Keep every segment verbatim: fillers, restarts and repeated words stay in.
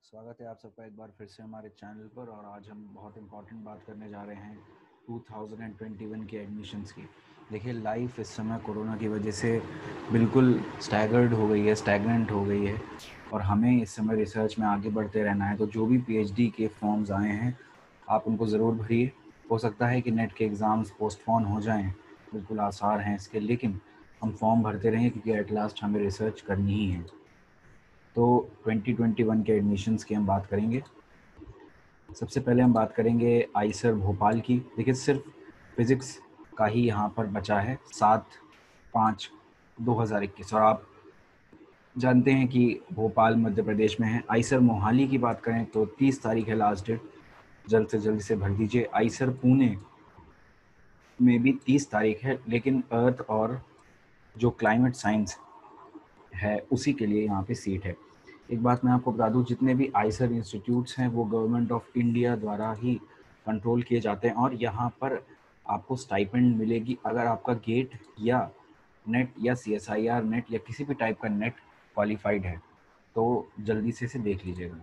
स्वागत है आप सबका एक बार फिर से हमारे चैनल पर। और आज हम बहुत इम्पॉर्टेंट बात करने जा रहे हैं टू थाउज़ेंड ट्वेंटी वन के एडमिशन्स की। देखिए, लाइफ इस समय कोरोना की वजह से बिल्कुल स्टैगर्ड हो गई है, स्टैगनेंट हो गई है और हमें इस समय रिसर्च में आगे बढ़ते रहना है। तो जो भी पीएचडी के फॉर्म्स आए हैं आप उनको ज़रूर भरिए। हो सकता है कि नेट के एग्ज़ाम्स पोस्टपोन हो जाएँ, बिल्कुल आसार हैं इसके, लेकिन हम फॉर्म भरते रहें क्योंकि एट लास्ट हमें रिसर्च करनी ही है। तो ट्वेंटी ट्वेंटी वन के एडमिशन्स की हम बात करेंगे। सबसे पहले हम बात करेंगे आईसर भोपाल की। देखिए, सिर्फ फिज़िक्स का ही यहाँ पर बचा है सात पाँच दो हज़ार इक्कीस, और आप जानते हैं कि भोपाल मध्य प्रदेश में है। आईसर मोहाली की बात करें तो तीस तारीख है लास्ट डेट, जल्द से जल्द से भर दीजिए। आईसर पुणे में भी तीस तारीख है, लेकिन अर्थ और जो क्लाइमेट साइंस है उसी के लिए यहाँ पे सीट है। एक बात मैं आपको बता दूं, जितने भी आईसर इंस्टीट्यूट्स हैं वो गवर्नमेंट ऑफ इंडिया द्वारा ही कंट्रोल किए जाते हैं और यहाँ पर आपको स्टाइपेंड मिलेगी अगर आपका गेट या नेट या सीएसआईआर नेट या किसी भी टाइप का नेट क्वालिफाइड है। तो जल्दी से इसे देख लीजिएगा।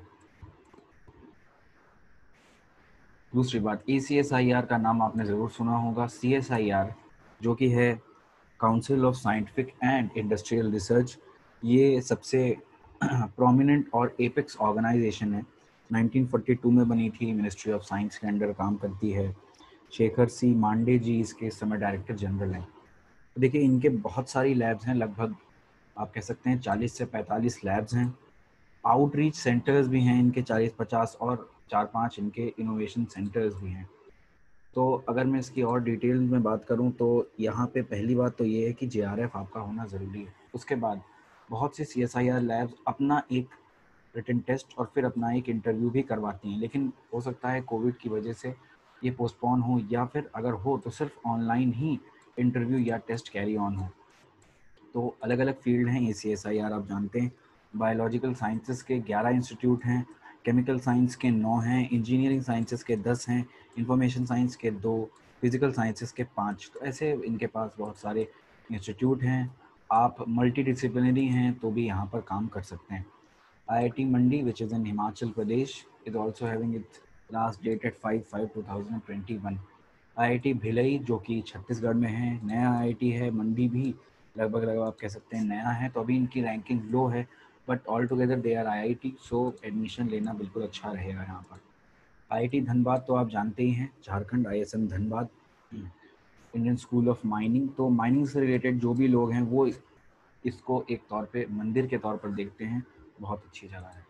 दूसरी बात, ए सी एस आई आर का नाम आपने ज़रूर सुना होगा। सी एस आई आर जो कि है council of scientific and industrial research, ये सबसे प्रोमिनेंट और एपेक्स ऑर्गेनाइजेशन है। नाइनटीन फोर्टी टू में बनी थी, मिनिस्ट्री ऑफ साइंस के अंडर काम करती है। शेखर सी मांडे जी इसके इस समय डायरेक्टर जनरल हैं। तो देखिए, इनके बहुत सारी लैब्स हैं, लगभग आप कह सकते हैं चालीस से पैंतालीस लैब्स हैं। आउटरीच सेंटर्स भी हैं इनके चालीस पचास, और चार पांच इनके इनोवेशन सेंटर्स भी हैं। तो अगर मैं इसकी और डिटेल में बात करूं तो यहाँ पे पहली बात तो ये है कि जे आर एफ आपका होना ज़रूरी है। उसके बाद बहुत सी C S I R labs अपना एक रिटन टेस्ट और फिर अपना एक इंटरव्यू भी करवाती हैं, लेकिन हो सकता है कोविड की वजह से ये पोस्टपोन हो, या फिर अगर हो तो सिर्फ ऑनलाइन ही इंटरव्यू या टेस्ट कैरी ऑन हो। तो अलग अलग फील्ड हैं ए सी एस आई आर, आप जानते हैं। बायोलॉजिकल साइंसेस के ग्यारह इंस्टीट्यूट हैं, केमिकल साइंस के नौ हैं, इंजीनियरिंग साइंसेस के दस हैं, इंफॉर्मेशन साइंस के दो, फिजिकल साइंसेस के पाँच। तो ऐसे इनके पास बहुत सारे इंस्टीट्यूट हैं। आप मल्टी डिसिप्लिनरी हैं तो भी यहाँ पर काम कर सकते हैं। I I T Mandi which is in Himachal Pradesh is also having its last date at five five two thousand twenty one. I I T Bhilai जो कि छत्तीसगढ़ में है, नया आई आई टी है। मंडी भी लगभग लगभग आप कह सकते हैं नया है, तो अभी इनकी रैंकिंग लो है, but all together they are I I T, so admission लेना बिल्कुल अच्छा रहेगा यहाँ पर। आई आई टी धनबाद तो आप जानते ही हैं, Jharkhand, I S M Dhanbad, Indian school of mining. तो माइनिंग से रिलेटेड जो भी लोग हैं वो इसको एक तौर पे मंदिर के तौर पर देखते हैं। बहुत अच्छी जगह है।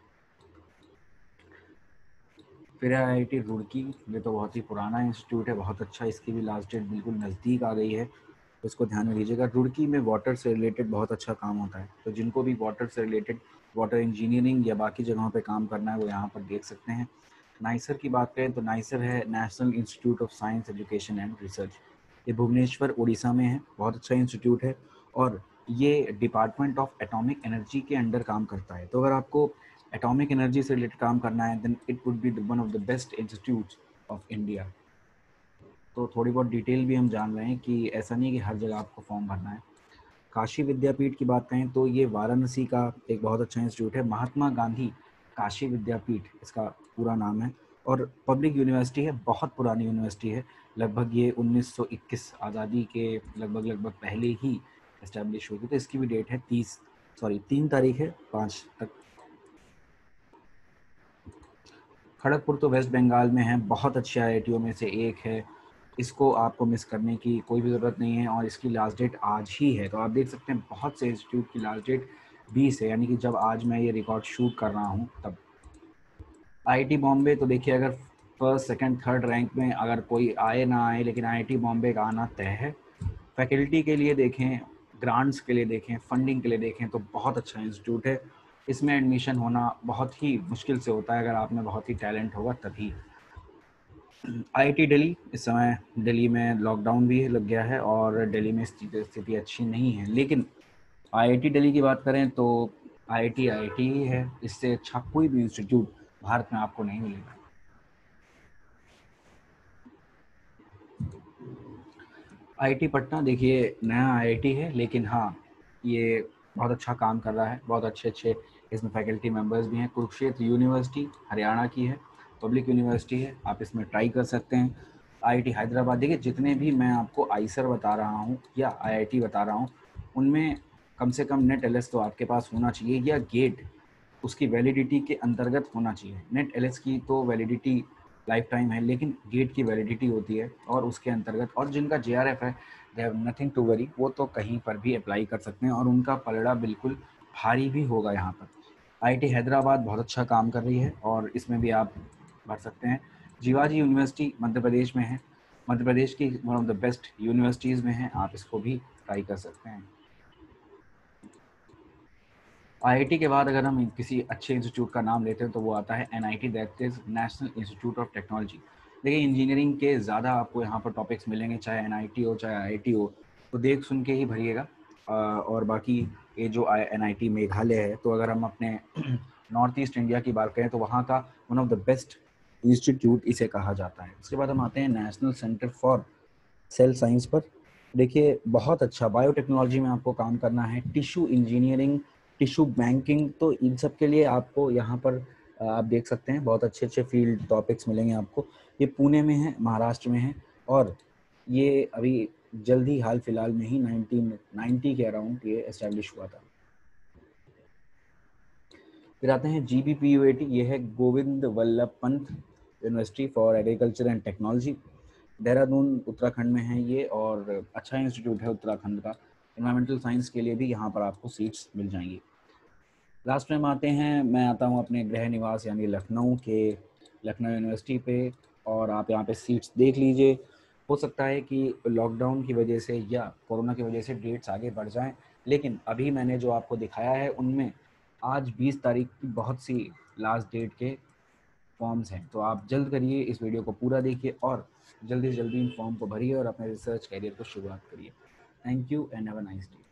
फिर आई आई टी रुड़की, ये तो बहुत ही पुराना इंस्टीट्यूट है, बहुत अच्छा। इसकी भी लास्ट डेट बिल्कुल नज़दीक आ गई है, तो इसको ध्यान में लीजिएगा। रुड़की में वाटर से रिलेटेड बहुत अच्छा काम होता है, तो जिनको भी वाटर से रिलेटेड वाटर इंजीनियरिंग या बाकी जगहों पे काम करना है वो यहाँ पर देख सकते हैं। नाइसर की बात करें तो नाइसर है national institute of science education and research. ये भुवनेश्वर उड़ीसा में है, बहुत अच्छा इंस्टीट्यूट है और ये डिपार्टमेंट ऑफ एटॉमिक एनर्जी के अंडर काम करता है। तो अगर आपको एटॉमिक एनर्जी से रिलेटेड काम करना है then it would be one of the best institutes of India. तो थोड़ी बहुत डिटेल भी हम जान रहे हैं कि ऐसा नहीं है कि हर जगह आपको फॉर्म भरना है। काशी विद्यापीठ की बात करें तो ये वाराणसी का एक बहुत अच्छा इंस्टीट्यूट है। महात्मा गांधी काशी विद्यापीठ इसका पूरा नाम है, और पब्लिक यूनिवर्सिटी है, बहुत पुरानी यूनिवर्सिटी है। लगभग ये उन्नीस सौ इक्कीस आज़ादी के लगभग लगभग पहले ही इस्टेब्लिश हुई थी। तो इसकी भी डेट है तीस सॉरी तीन तारीख है पाँच तक। खड़गपुर तो वेस्ट बंगाल में है, बहुत अच्छे आई आई टी ओ में से एक है। इसको आपको मिस करने की कोई भी ज़रूरत नहीं है, और इसकी लास्ट डेट आज ही है। तो आप देख सकते हैं बहुत से इंस्टीट्यूट की लास्ट डेट बीस है, यानी कि जब आज मैं ये रिकॉर्ड शूट कर रहा हूँ तब। आई आई टी बॉम्बे तो देखिए, अगर फर्स्ट सेकंड थर्ड रैंक में अगर कोई आए ना आए, लेकिन आई आई टी बॉम्बे का आना तय है। फैकल्टी के लिए देखें, ग्रांट्स के लिए देखें, फंडिंग के लिए देखें तो बहुत अच्छा इंस्टीट्यूट है। इसमें एडमिशन होना बहुत ही मुश्किल से होता है, अगर आप में बहुत ही टैलेंट होगा तभी। आई आई टी दिल्ली, इस समय दिल्ली में लॉकडाउन भी लग गया है और दिल्ली में स्थिति अच्छी नहीं है, लेकिन आई आई टी दिल्ली की बात करें तो आई I T I I T ही है। इससे अच्छा कोई भी इंस्टीट्यूट भारत में आपको नहीं मिलेगा। आई आई टी पटना देखिए नया आई आई टी है, लेकिन हाँ ये बहुत अच्छा काम कर रहा है, बहुत अच्छे अच्छे इसमें फैकल्टी मेंबर्स भी हैं। कुरुक्षेत्र यूनिवर्सिटी हरियाणा की है, पब्लिक यूनिवर्सिटी है, आप इसमें ट्राई कर सकते हैं। आईआईटी हैदराबाद, देखिए जितने भी मैं आपको आईसर बता रहा हूँ या आईआईटी बता रहा हूँ, उनमें कम से कम नेट एलएस तो आपके पास होना चाहिए, या गेट उसकी वैलिडिटी के अंतर्गत होना चाहिए। नेट एलएस की तो वैलिडिटी लाइफ टाइम है, लेकिन गेट की वैलिडिटी होती है और उसके अंतर्गत, और जिनका जेआरएफ है they have nothing to worry, वो तो कहीं पर भी अप्लाई कर सकते हैं और उनका पलड़ा बिल्कुल भारी भी होगा यहाँ पर। आईआईटी हैदराबाद बहुत अच्छा काम कर रही है और इसमें भी आप भर सकते हैं। जीवाजी यूनिवर्सिटी मध्य प्रदेश में है, मध्य प्रदेश की one of the best universities में है, आप इसको भी ट्राई कर सकते हैं। आईआईटी के बाद अगर हम किसी अच्छे इंस्टीट्यूट का नाम लेते हैं तो वो आता है NIT, that is national institute of technology. देखिए इंजीनियरिंग के ज़्यादा आपको यहाँ पर टॉपिक्स मिलेंगे, चाहे एनआईटी हो चाहे आईआईटी हो, तो देख सुन के ही भरिएगा। और बाकी ये जो एनआईटी मेघालय है, तो अगर हम अपने नॉर्थ ईस्ट इंडिया की बात करें तो वहाँ का one of the best institute इसे कहा जाता है। उसके बाद हम आते हैं national centre for cell science पर। देखिए बहुत अच्छा, बायोटेक्नोलॉजी में आपको काम करना है, टिश्यू इंजीनियरिंग, टिश्यू बैंकिंग, तो इन सब के लिए आपको यहाँ पर आप देख सकते हैं बहुत अच्छे अच्छे फील्ड टॉपिक्स मिलेंगे आपको। ये पुणे में है, महाराष्ट्र में है, और ये अभी जल्द ही हाल फिलहाल में ही नाइनटीन नाइंटी के अराउंड ये एस्टेब्लिश हुआ था। फिर आते हैं G B P U A T, ये है Govind Vallabh Pant university for agriculture and technology, Dehradun Uttarakhand में है ये, और अच्छा इंस्टीट्यूट है उत्तराखंड का। इन्वायरमेंटल साइंस के लिए भी यहाँ पर आपको सीट्स मिल जाएंगी। लास्ट में हम आते हैं, मैं आता हूँ अपने गृह निवास यानी लखनऊ के, लखनऊ यूनिवर्सिटी पे, और आप यहाँ पे सीट्स देख लीजिए। हो सकता है कि लॉकडाउन की वजह से या कोरोना की वजह से डेट्स आगे बढ़ जाएं, लेकिन अभी मैंने जो आपको दिखाया है उनमें आज बीस तारीख की बहुत सी लास्ट डेट के फॉर्म्स हैं। तो आप जल्द करिए, इस वीडियो को पूरा देखिए और जल्दी से जल्दी इन फॉर्म को भरिए और अपने रिसर्च करियर को शुरुआत करिए। Thank you and have a nice day.